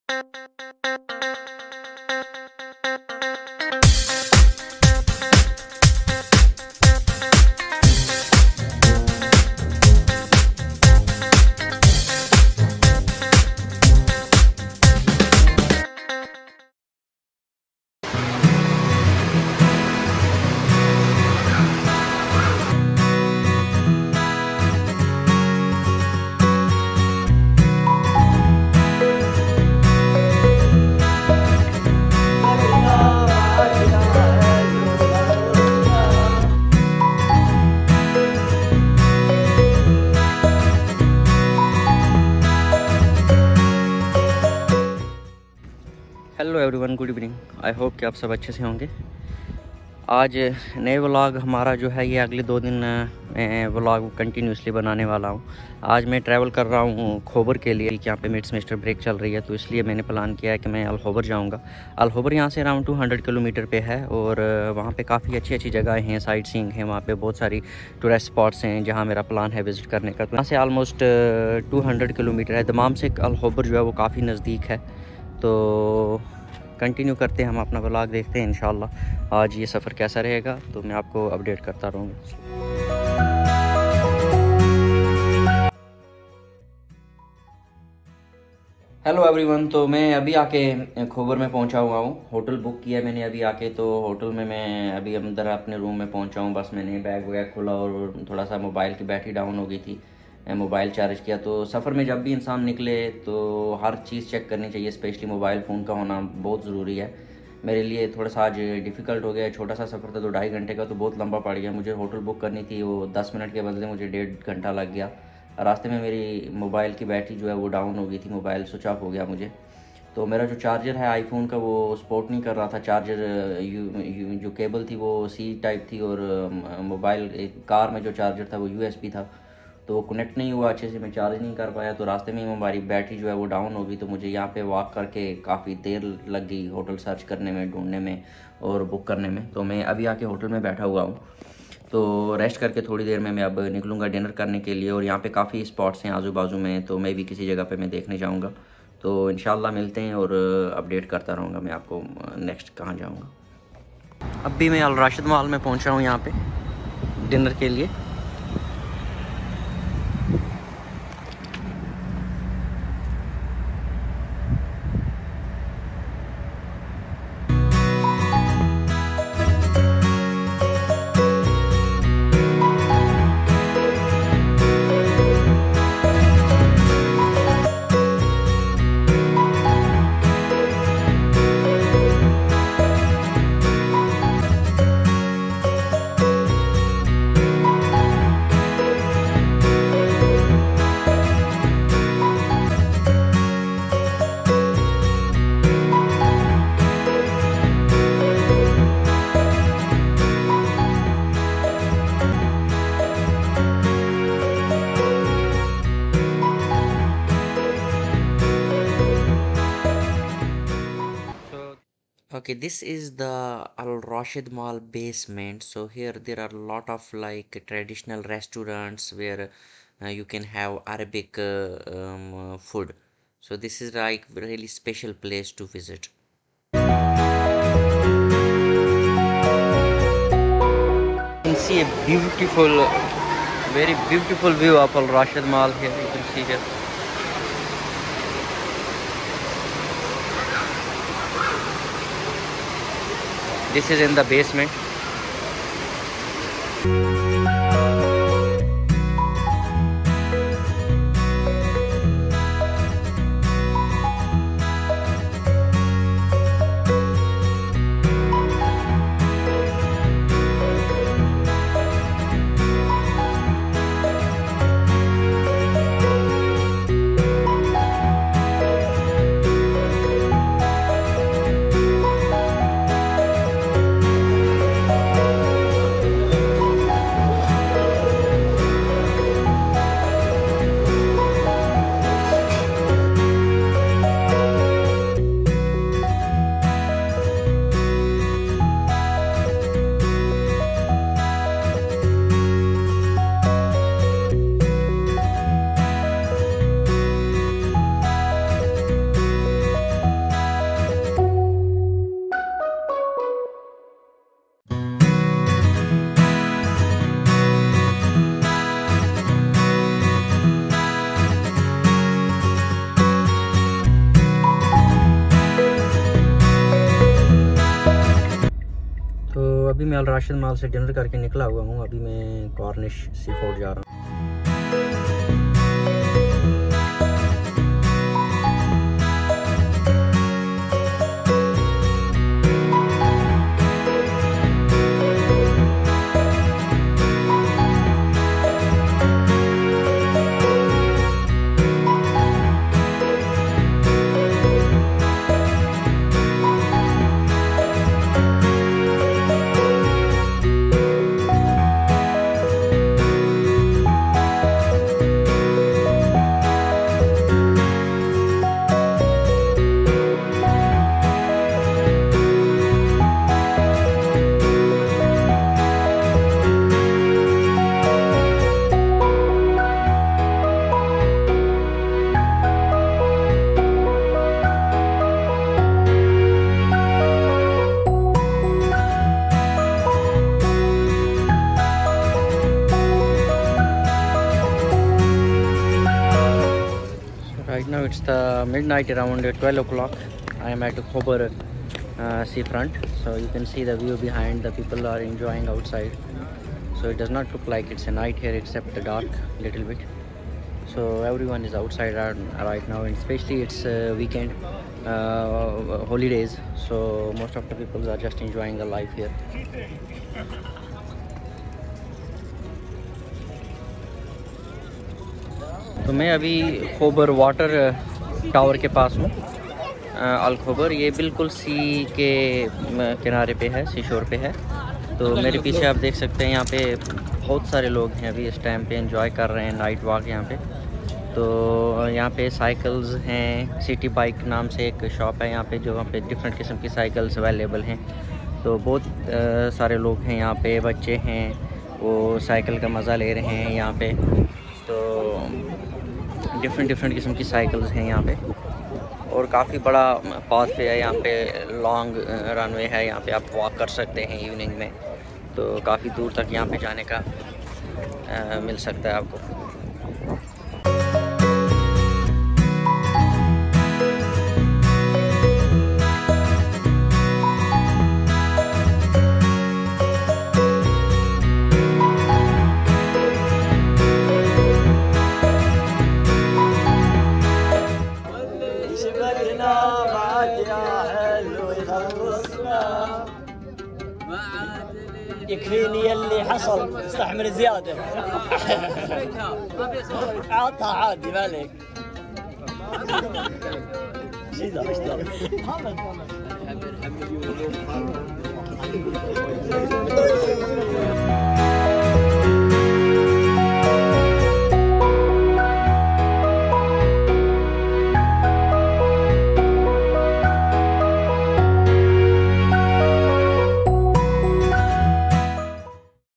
Hello everyone, good evening. I hope कि आप सब अच्छे से होंगे। आज नए व्लॉग हमारा जो है ये अगले 2 दिन व्लॉग कंटिन्यूसली बनाने वाला हूँ। आज मैं ट्रैवल कर रहा हूँ खोबर के लिए। यहाँ पे मिड सेमेस्टर ब्रेक चल रही है, तो इसलिए मैंने प्लान किया है कि मैं अलखोबर जाऊँगा। अलखोबर यहाँ से अराउंड 200 किलोमीटर पे है और वहाँ पे काफ़ी अच्छी अच्छी जगह हैं, साइट सीइंग है। वहाँ पे बहुत सारी टूरिस्ट स्पॉट्स हैं जहाँ मेरा प्लान है विज़िट करने का। तो यहाँ से आलमोस्ट 200 किलोमीटर है। दमाम से अलखोबर जो है वो काफ़ी नज़दीक है। तो कंटिन्यू करते हैं हम अपना व्लॉग, देखते हैं इंशाल्लाह आज ये सफ़र कैसा रहेगा, तो मैं आपको अपडेट करता रहूँगा। हेलो एवरीवन, तो मैं अभी आके खोबर में पहुंचा हुआ हूँ। होटल बुक किया मैंने अभी आके, तो होटल में मैं अभी अंदर अपने रूम में पहुंचा हूँ। बस मैंने बैग वैग खोला और थोड़ा सा मोबाइल की बैटरी डाउन हो गई थी, मोबाइल चार्ज किया। तो सफ़र में जब भी इंसान निकले तो हर चीज़ चेक करनी चाहिए, स्पेशली मोबाइल फ़ोन का होना बहुत ज़रूरी है। मेरे लिए थोड़ा सा आज डिफ़िकल्ट हो गया। छोटा सा सफ़र था तो 2.5 घंटे का, तो बहुत लंबा पड़ गया। मुझे होटल बुक करनी थी, वो 10 मिनट के बदले मुझे 1.5 घंटा लग गया। रास्ते में मेरी मोबाइल की बैटरी जो है वो डाउन हो गई थी, मोबाइल स्विच ऑफ हो गया मुझे। तो मेरा जो चार्जर है आईफोन का वो सपोर्ट नहीं कर रहा था। चार्जर जो केबल थी वो सी टाइप थी और मोबाइल कार में जो चार्जर था वो USB था, तो वो कनेक्ट नहीं हुआ अच्छे से, मैं चार्ज नहीं कर पाया। तो रास्ते में हमारी बैटरी जो है वो डाउन हो गई। तो मुझे यहाँ पे वॉक करके काफ़ी देर लग गई होटल सर्च करने में, ढूंढने में और बुक करने में। तो मैं अभी आके होटल में बैठा हुआ हूँ, तो रेस्ट करके थोड़ी देर में मैं अब निकलूँगा डिनर करने के लिए। और यहाँ पे काफ़ी स्पॉट्स हैं आजू बाजू में, तो मैं भी किसी जगह पे मैं देखने जाऊँगा। तो इंशाल्लाह मिलते हैं और अपडेट करता रहूँगा मैं आपको नेक्स्ट कहाँ जाऊँगा। अब भी मैं अल राशिद मॉल में पहुँचा हूँ यहाँ पे डिनर के लिए। Okay, this is the Al Rashid Mall basement. So here there are a lot of like traditional restaurants where you can have Arabic food. So this is like really special place to visit. You can see a beautiful, very beautiful view of Al Rashid Mall here. You can see here. This is in the basement. अभी मैं Al Rashid mall से dinner करके निकला हुआ हूँ। अभी मैं Cornish sea food जा रहा हूँ। Right now it's the midnight, around 12 o'clock. I am at Khobar seafront, so you can see the view behind. The people are enjoying outside, so it does not look like it's a night here except the dark little bit. So everyone is outside right now, and especially it's weekend, holidays, so most of the people are just enjoying the life here. तो मैं अभी खोबर water tower के पास हूँ। अल खोबर ये बिल्कुल सी के किनारे पे है, सी शोर पे है। तो मेरे पीछे आप देख सकते हैं यहाँ पे बहुत सारे लोग हैं अभी इस टाइम पे एंजॉय कर रहे हैं नाइट वॉक यहाँ पे। तो यहाँ पे साइकिल्स हैं, सिटी बाइक नाम से एक शॉप है यहाँ पे, जो वहाँ पे डिफरेंट किस्म की साइकिल्स अवेलेबल हैं। तो बहुत सारे लोग हैं यहाँ पे, बच्चे हैं वो साइकिल का मज़ा ले रहे हैं यहाँ पे। तो डिफरेंट किस्म की साइकिल्स हैं यहाँ पे, और काफ़ी बड़ा पाथ वे है यहाँ पे, लॉन्ग रनवे है यहाँ पे, आप वॉक कर सकते हैं इवनिंग में। तो काफ़ी दूर तक यहाँ पे जाने का मिल सकता है आपको। يكفيني اللي حصل، استحمل زيادة. عطها عادي مالك. شيء ذا